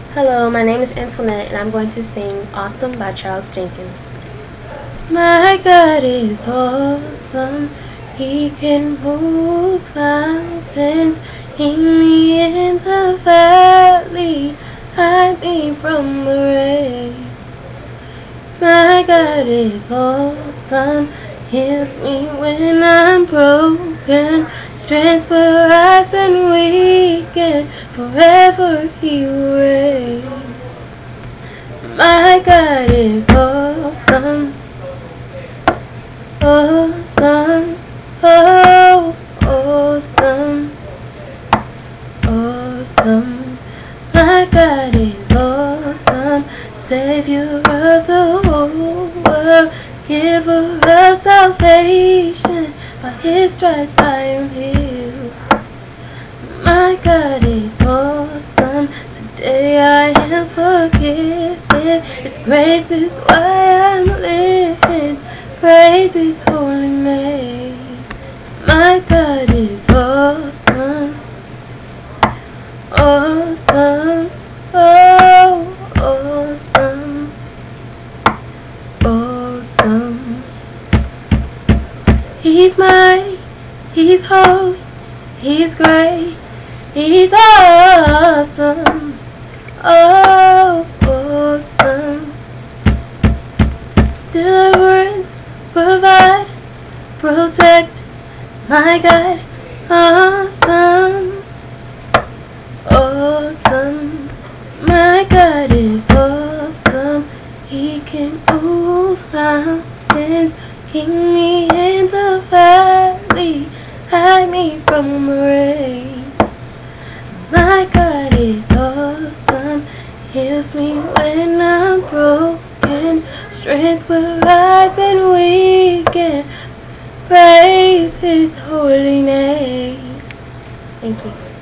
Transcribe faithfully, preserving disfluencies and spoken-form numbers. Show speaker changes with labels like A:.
A: Hello, my name is Antoinette and I'm going to sing Awesome by Charles Jenkins. My God is awesome. He can move mountains, heal me in the valley, hide me from the rain. My God is awesome, heals me when I'm broken, strength where I've been weakened, forever He will reign. My God is awesome, awesome, oh, awesome, awesome. My God is awesome, Savior of the whole world, giver of salvation, by His stripes I am healed. My God is awesome, today I am forgiven, His grace is why I'm living, praise His holy name. My God is awesome, awesome, oh, awesome, awesome. He's mighty, He's holy, He's great, He's awesome, oh, awesome. Deliverance, provide, protect, my God, awesome, awesome. My God is awesome, He can move mountains, keep me in the valley, hide me from the rain. My God is awesome, heals me when I'm broken, strength where I've been weakened, praise His holy name. Thank you.